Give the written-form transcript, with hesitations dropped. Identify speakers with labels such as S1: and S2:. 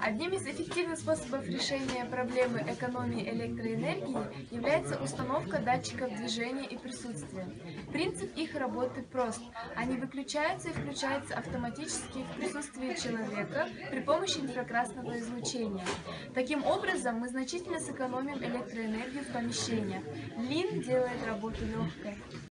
S1: Одним из эффективных способов решения проблемы экономии электроэнергии является установка датчиков движения и присутствия. Принцип их работы прост. Они выключаются и включаются автоматически в присутствии человека при помощи инфракрасного излучения. Таким образом, мы значительно сэкономим электроэнергию в помещениях. Лин делает работу легкой.